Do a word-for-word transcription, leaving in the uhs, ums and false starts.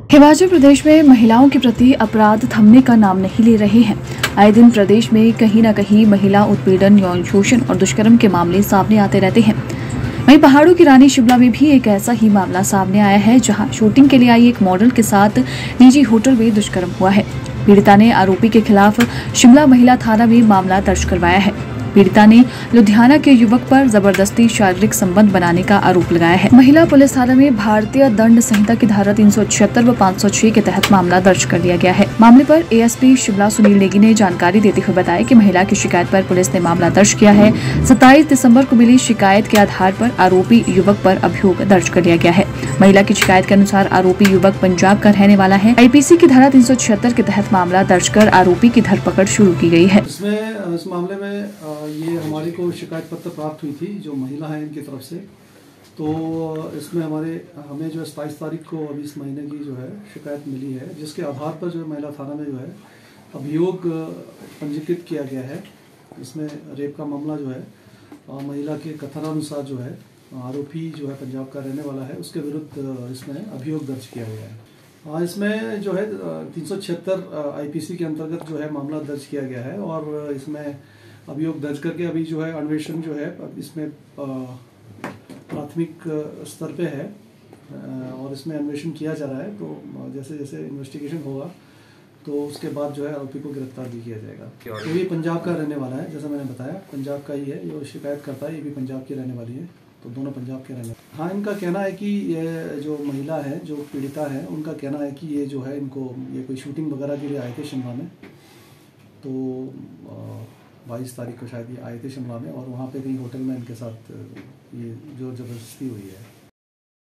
हिमाचल प्रदेश में महिलाओं के प्रति अपराध थमने का नाम नहीं ले रहे हैं। आए दिन प्रदेश में कहीं न कहीं महिला उत्पीड़न, यौन शोषण और दुष्कर्म के मामले सामने आते रहते हैं। वहीं पहाड़ों की रानी शिमला में भी एक ऐसा ही मामला सामने आया है, जहां शूटिंग के लिए आई एक मॉडल के साथ निजी होटल में दुष्कर्म हुआ है। पीड़िता ने आरोपी के खिलाफ शिमला महिला थाना में मामला दर्ज करवाया है। पीड़िता ने लुधियाना के युवक पर जबरदस्ती शारीरिक संबंध बनाने का आरोप लगाया है। महिला पुलिस थाना में भारतीय दंड संहिता की धारा तीन सौ छिहत्तर व पाँच सौ छह के तहत मामला दर्ज कर लिया गया है। मामले पर एएसपी शिमला सुनील नेगी ने जानकारी देते हुए बताया कि महिला की शिकायत पर पुलिस ने मामला दर्ज किया है। सत्ताईस दिसंबर को मिली शिकायत के आधार पर आरोपी युवक पर अभियोग दर्ज कर लिया गया है। महिला की शिकायत के अनुसार आरोपी युवक पंजाब का रहने वाला है। आईपीसी की धारा तीन सौ छिहत्तर के तहत मामला दर्ज कर आरोपी की धरपकड़ शुरू की गई है। इसमें इस मामले में ये हमारी को शिकायत पत्र प्राप्त हुई थी जो महिला है इनकी तरफ से। तो इसमें हमारे हमें जो है सताईस तारीख को अभी इस महीने की जो है शिकायत मिली है, जिसके आधार पर जो है महिला थाना में जो है अभियोग पंजीकृत किया गया है। इसमें रेप का मामला जो है महिला के कथनानुसार जो है आरोपी जो है पंजाब का रहने वाला है, उसके विरुद्ध इसमें अभियोग दर्ज किया गया है। हाँ, इसमें जो है तीन सौ छिहत्तर आईपीसी के अंतर्गत जो है मामला दर्ज किया गया है और इसमें अभियोग दर्ज करके अभी जो है अन्वेषण जो है इसमें प्राथमिक स्तर पे है और इसमें अन्वेषण किया जा रहा है। तो जैसे जैसे इन्वेस्टिगेशन होगा तो उसके बाद जो है आरोपी को गिरफ्तार भी किया जाएगा। तो ये पंजाब का रहने वाला है, जैसा मैंने बताया पंजाब का ही है। जो शिकायत करता है ये भी पंजाब की रहने वाली है, तो दोनों पंजाब के रहने वाले। हाँ, इनका कहना है कि ये जो महिला है, जो पीड़िता है, उनका कहना है कि ये जो है इनको ये कोई शूटिंग वगैरह के लिए आए थे शिमला में। तो बाईस तारीख को शायद ये आए थे शिमला में और वहाँ पे कहीं होटल में इनके साथ ये जो जबरदस्ती हुई है।